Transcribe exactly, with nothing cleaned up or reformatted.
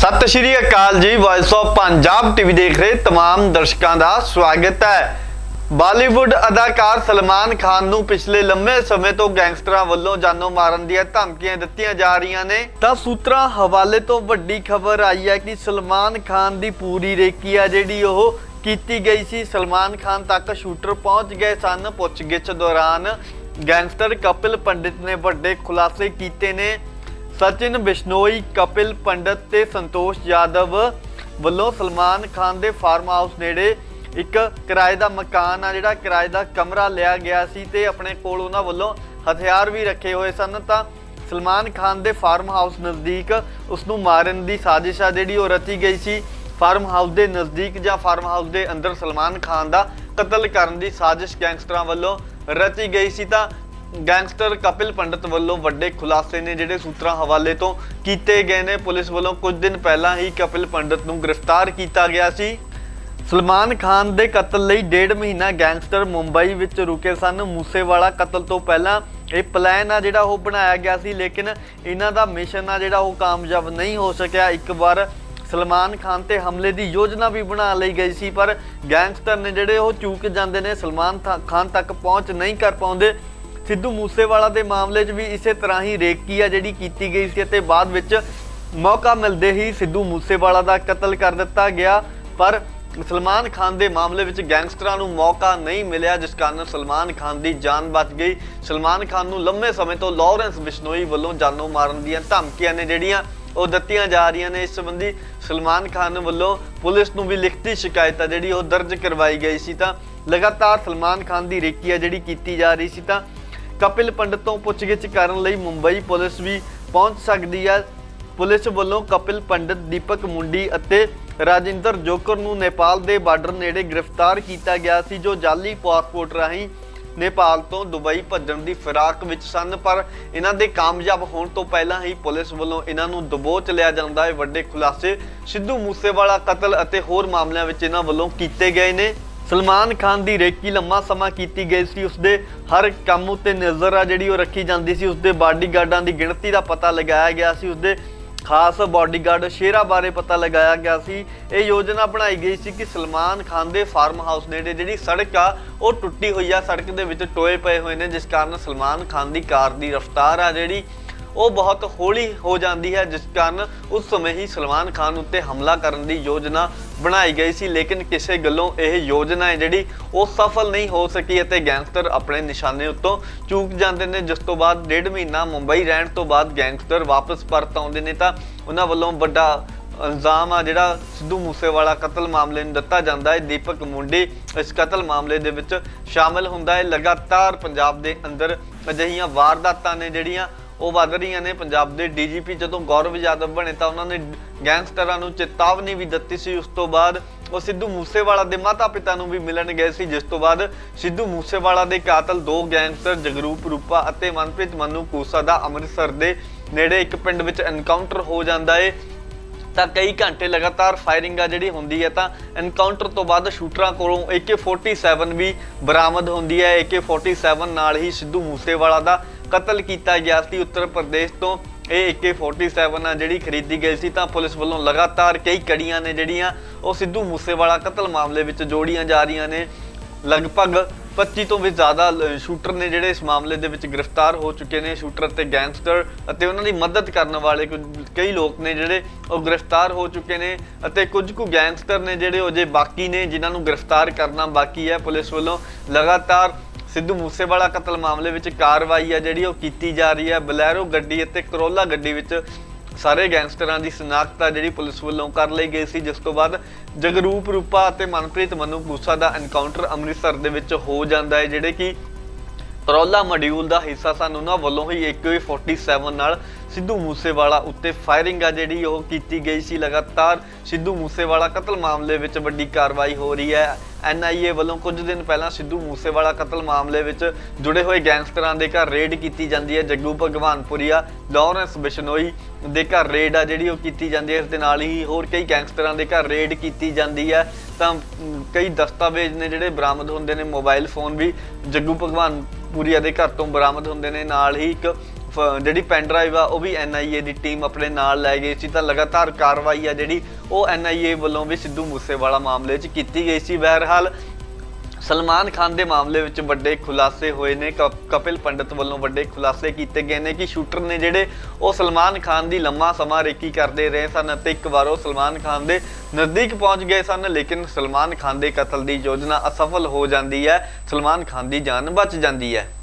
सत श्री अकाल जी। वॉइस ऑफ पंजाब टीवी देख रहे तमाम दर्शकों का स्वागत है। बॉलीवुड अदाकार सलमान खान नूं पिछले लंबे समय तो गैंगस्टरां वल्लों जानों मारन दी धमकियां दित्तियां जा रही ने। तां सूत्रां हवाले तो वड्डी खबर आई है कि सलमान खान दी पूरी रेकी आ जिहड़ी ओह कीती गई सी। सलमान खान तक शूटर पहुंच गए सन। पुछगिछ दौरान गैंगस्टर कपिल पंडित ने वड्डे खुलासे कीते ने। सचिन बिश्नोई, कपिल पंडित ते संतोष यादव वल्लों सलमान खान दे फार्म हाउस नेड़े एक किराए का मकान आ जिहड़ा किराए का कमरा लिया गया सी ते अपने कोल उन्हां वल्लों हथियार भी रखे हुए सन। तां सलमान खान दे फार्म हाउस नज़दीक उसनूं मारन की साजिश आ जिहड़ी ओह रची गई सी। फार्म हाउस के नज़दीक जां फार्म हाउस के अंदर सलमान खान का कतल करन की साजिश गैंगस्टरां वल्लों रची गई सी। तां गैंगस्टर कपिल पंडित वल्लों वड्डे खुलासे ने जिहड़े सूत्रां हवाले तो कीते गए ने। पुलिस वल्लों कुछ दिन पहला ही कपिल पंडित नूं गिरफ्तार किया गया सी। सलमान खान दे कतल लई डेढ़ महीना गैंगस्टर मुंबई विच रुके सन। मूसेवाला कतल तो पहला ये प्लान आ जिहड़ा ओह बनाया गया सी, लेकिन इन्हां दा मिशन आ जिहड़ा ओह कामयाब नहीं हो सकिया। एक बार सलमान खान ते हमले की योजना भी बना ली गई सी, पर गैंगस्टर ने जिहड़े ओह चूक जांदे ने, सलमान खान तक पहुँच नहीं कर पाउंदे। सिद्धू मूसेवाला के मामले भी इस तरह ही रेकी आ जिहड़ी कीती गई सी ते बाद विच मौका मिलते ही सिद्धू मूसेवाला का कतल कर दिता गया। पर सलमान खान के मामले में गैंगस्टरां नूं मौका नहीं मिलिया, जिस कारण सलमान खान की जान बच गई। सलमान खान नूं लंबे समय तो लॉरेंस बिश्नोई वल्लों जानों मारन दी धमकियां ने जिहड़ियां ओह दित्तियां जा रही ने। इस संबंधी सलमान खान वल्लों पुलिस नूं भी लिखती शिकायत जिहड़ी ओह दर्ज करवाई गई सी। तां लगातार सलमान खान की रेकी आ जिहड़ी कीती जा रही सी। तां कपिल पंडित तो पुछगिछ करन लई मुंबई पुलिस भी पहुंच सकती है। पुलिस वल्लों कपिल पंडित, दीपक मुंडी अते राजिंदर जोकर नूं नेपाल दे बार्डर नेड़े गिरफ्तार किया गया सी, जो जाली पासपोर्ट राही नेपाल तो दुबई भज्जण दी फिराक विच सन। पर इन्हां दे कामयाब होण तो पहला ही पुलिस वल्लों इन्हां नूं दबोच लिया जांदा है। वड्डे खुलासे सिद्धू मूसेवाला कतल अते होर मामलिਆਂ विच इन्हां वल्लों कीते गए ने। सलमान खान की रेकी लंबा समा की गई सी। उसके हर काम उत्ते नज़र आ जिहड़ी ओह रखी जाती सी। उसके बॉडीगार्डां की गिणती का पता लगाया गया सी। उसके खास बॉडीगार्ड शेरा बारे पता लगाया गया सी। ये योजना बनाई गई सी कि सलमान खान के फार्म हाउस नेड़े जिहड़ी सड़क आ वो टुटी हुई आ, सड़क के विच टोए पे हुए हैं, जिस कारण सलमान खान की कार की रफ्तार आ जिहड़ी वो बहुत हौली हो जाती है, जिस कारण उस समय ही सलमान खान उत्ते हमला करने की योजना बनाई गई सी। लेकिन किसी गल्लों यह योजना है जिहड़ी वो सफल नहीं हो सकी और गैंगस्टर अपने निशाने उत्तों चूक जाते हैं। जिस तो बाद डेढ़ महीना मुंबई रहने तो बाद गैंगस्टर वापस परत आउंदे ने। तां उन्हां वल्लों वड्डा इल्जाम आ जिहड़ा सिद्धू मूसेवाला कतल मामले में दिता जाता है। दीपक मुंडी इस कतल मामले दे विच शामिल हुंदा है। लगातार पंजाब दे अंदर अजिहियां वारदातां ने जिहड़ियां ਉਹ वध रही ने। पंजाब के डी जी पी जो गौरव यादव बने तो उन्होंने गैंगस्टरां नूं चेतावनी भी दी सी। उस तो बाद वो सिद्धू मूसेवाला के माता पिता नूं भी मिलन गए सी, जिस तो बाद सिद्धू मूसेवाला के कातल दो गैंगस्टर जगरूप रूपा और मनप्रीत मनु कूसा का अमृतसर के नेड़े एक पिंड विच एनकाउंटर हो जाता है। तो कई घंटे लगातार फायरिंग जी होंगी है। तो एनकाउंटर तो बाद शूटरां कोलों ए के फोर्टी सैवन भी बरामद होंगी है। ए के फोर्टी सैवन नाल ही सिद्धू मूसेवाला का कतल किया गया सी। उत्तर प्रदेश तो ये ए के फोर्टी सैवन आ जिहड़ी खरीदी गई सी। तां पुलिस वालों लगातार कई कड़ियां ने जिहड़ियां वो सिद्धू मूसेवाला कतल मामले विच जोड़ियां जा रही ने। लगभग पच्ची तो भी ज़्यादा शूटर ने जिहड़े इस मामले दे विच गिरफ्तार हो चुके हैं। शूटर ते गैंगस्टर अते उन्हां दी मदद करने वाले कई लोग ने जिहड़े वो गिरफ्तार हो चुके हैं अते कुछ कुछ गैंगस्टर ने जिहड़े अजे बाकी ने जिन्हां नूं गिरफ्तार करना बाकी है। पुलिस वालों लगातार सिद्धू मूसेवाला कतल मामले में कार्रवाई है जिहड़ी की जा रही है। बलैरो गड्डी अते करोला गड्डी विच सारे गैंगस्टरां की शनाख्त जिहड़ी पुलिस वालों कर ली गई सी। जिस तो बाद जगरूप रूपा अते मनप्रीत मनु कूसा का एनकाउंटर अमृतसर दे विच हो जाता है, जिहड़े कि करोला मॉड्यूल का हिस्सा सन। उन्हां वल्लों ही ए के फोर्टी सैवन नाल सिद्धू मूसेवाला उत्ते फायरिंग आ जिहड़ी ओह कीती गई सी। लगातार सिद्धू मूसेवाला कतल मामले विच वड्डी कार्रवाई हो रही है। एन आई ए वालों कुछ दिन पहला सिद्धू मूसेवाला कतल मामले विच जुड़े हुए गैंगस्टरां दे घर रेड की जाती है। जग्गू भगवानपुरिया, लॉरेंस बिश्नोई दे घर रेड आ जिहड़ी ओह कीती जाती है। इस दे नाल ही होर कई गैंगस्टरां दे घर रेड की जाती है। तां कई दस्तावेज ने जिहड़े बरामद होंदे ने, मोबाइल फोन भी जग्गू भगवानपुरिया दे घर तो बरामद होंदे ने। नाल ही एक ਜਿਹੜੀ ਪੈਨ ਡਰਾਈਵ ਆ ਉਹ ਵੀ ਐਨ आई ए ਦੀ ਟੀਮ ਆਪਣੇ ਨਾਲ ਲੈ ਗਈ ਸੀ। ਤਾਂ ਲਗਾਤਾਰ ਕਾਰਵਾਈ ਆ ਜਿਹੜੀ ਉਹ ਐਨ आई ए ਵੱਲੋਂ ਵੀ ਸਿੱਧੂ ਮੂਸੇਵਾਲਾ ਮਾਮਲੇ 'ਚ ਕੀਤੀ ਗਈ ਸੀ। ਬਹਰਹਾਲ सलमान खान के मामले में बड़े खुलासे हुए ने। कपिल पंडित वालों बड़े खुलासे किए गए हैं कि शूटर ने जिहड़े वो सलमान खान की लम्मा समा रेकी करते रहे सन, एक बार वो सलमान खान के नज़दीक पहुँच गए सन, लेकिन सलमान खान के कतल की योजना असफल हो जाती है, सलमान खान की जान बच जाती है।